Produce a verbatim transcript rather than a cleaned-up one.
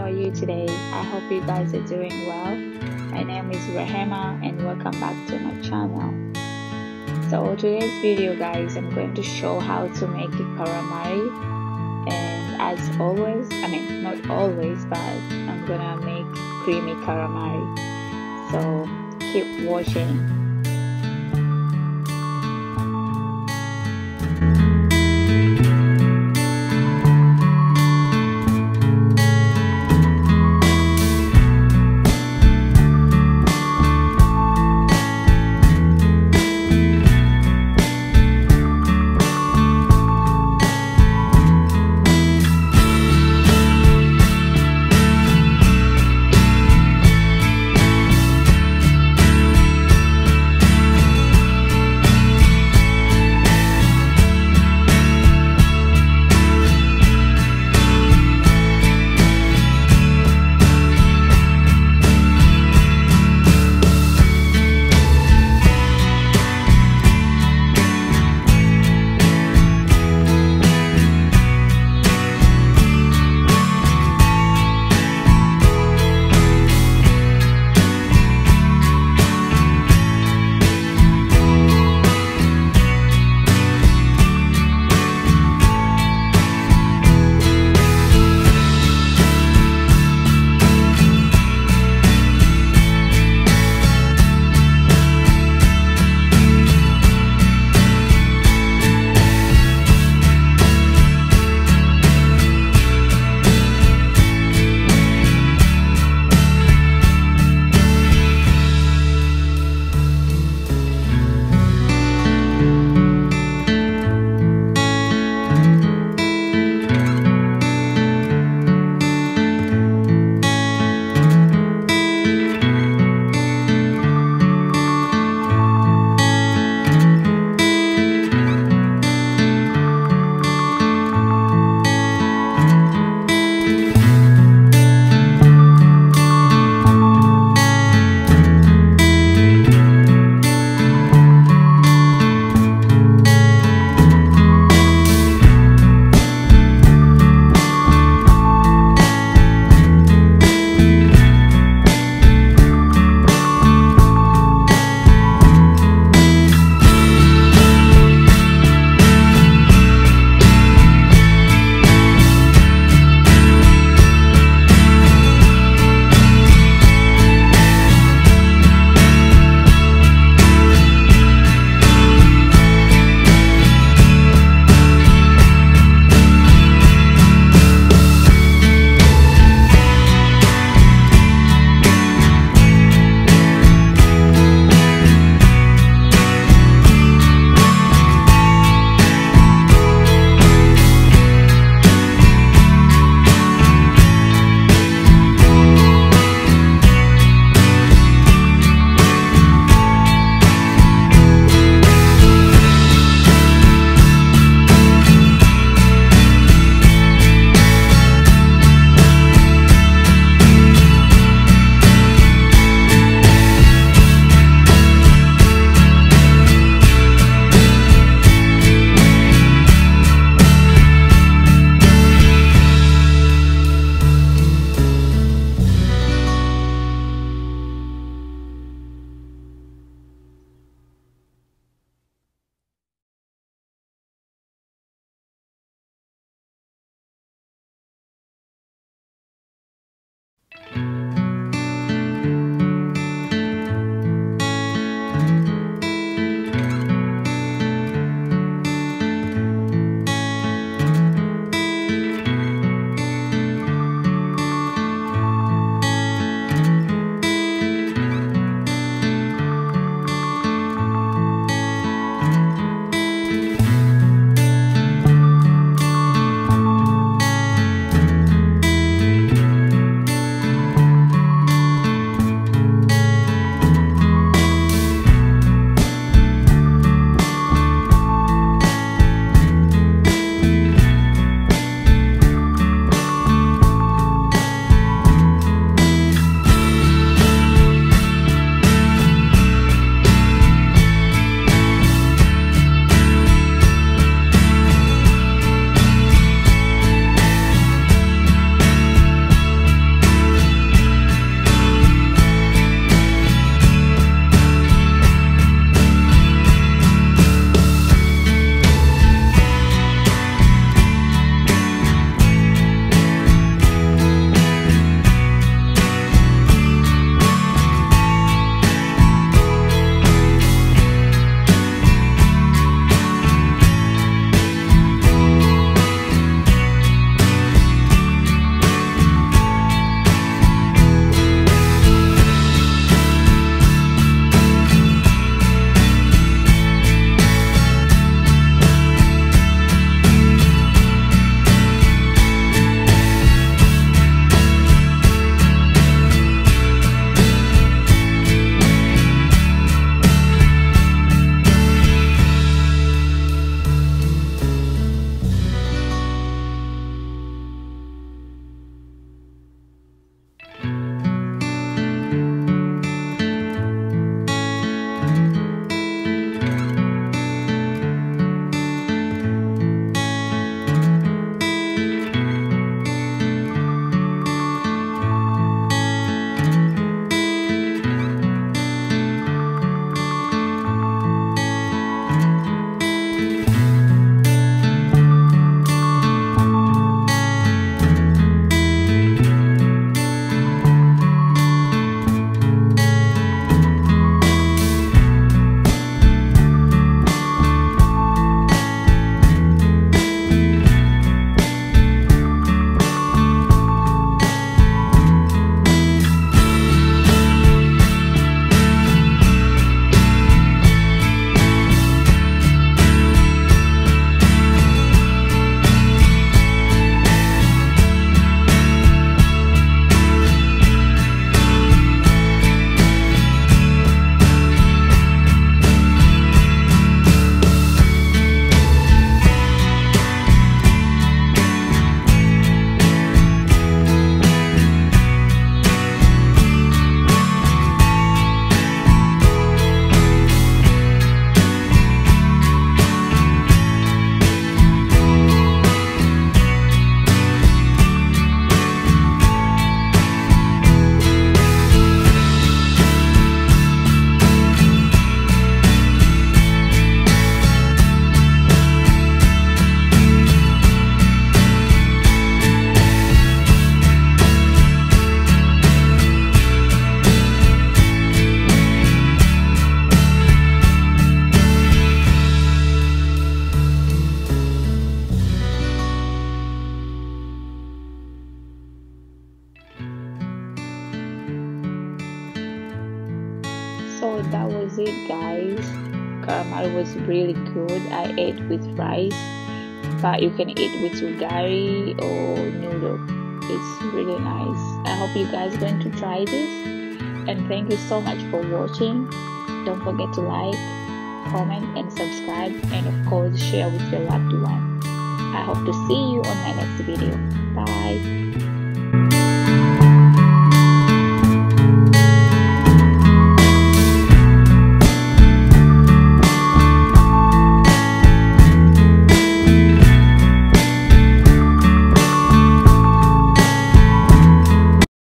are you today? I hope you guys are doing well. My name is Rahema and welcome back to my channel. So today's video guys, I'm going to show how to make a calamari, and as always, I mean not always, but I'm gonna make creamy calamari. So keep watching. calamari was really good. I ate with rice, but you can eat with ugari or noodle. It's really nice. I hope you guys are going to try this, and thank you so much for watching. Don't forget to like, comment and subscribe, and of course share with your loved one. I hope to see you on my next video. Bye.